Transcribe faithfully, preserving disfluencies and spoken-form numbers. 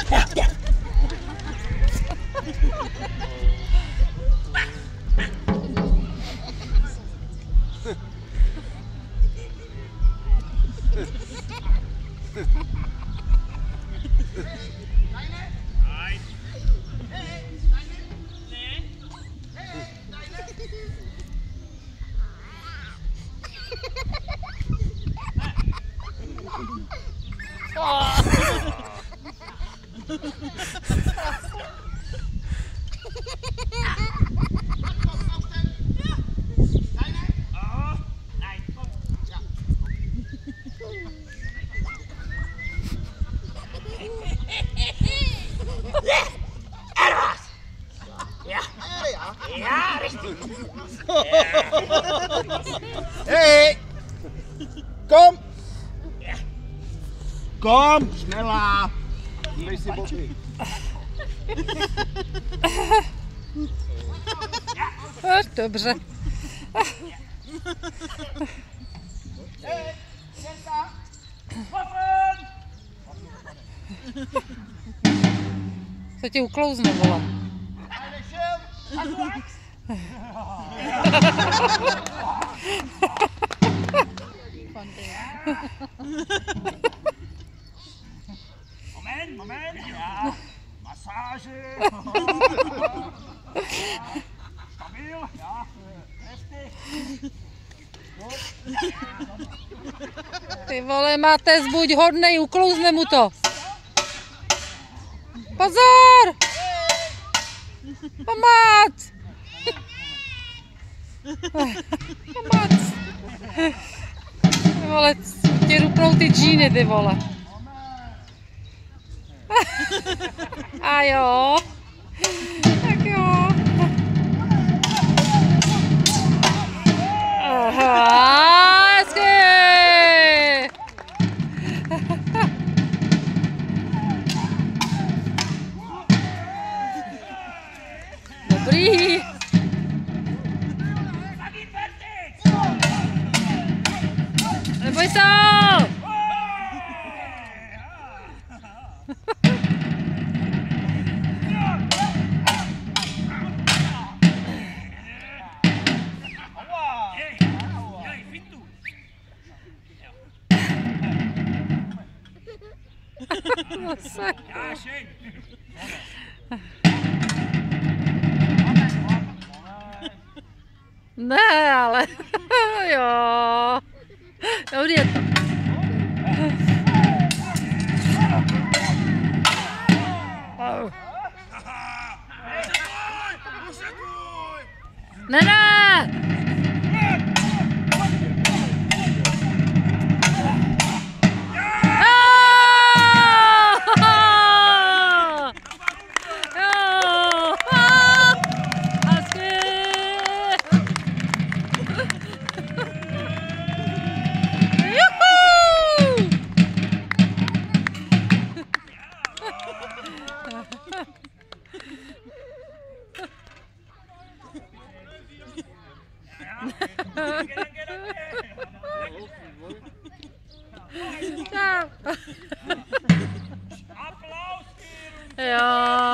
Hey! Kom! Kom! Schneller! Dívej si boky. Dobře. Hey! Dělka! Co ti uklouzne, vole? Moment, Moment, ja. Masáže. Stabil, ja. Heftig. Ty vole, máte zbuď hodnej, uklouzne mu to. Pozor! Pomoc! Pomoc! Ty vole, ti rupnou ty džíny, ty vole. A jo. Tak jo. Aha, hezky! Dobrý. Neboj se! Ne, ale jo. Dobrý je to. Ne, ne! Ja.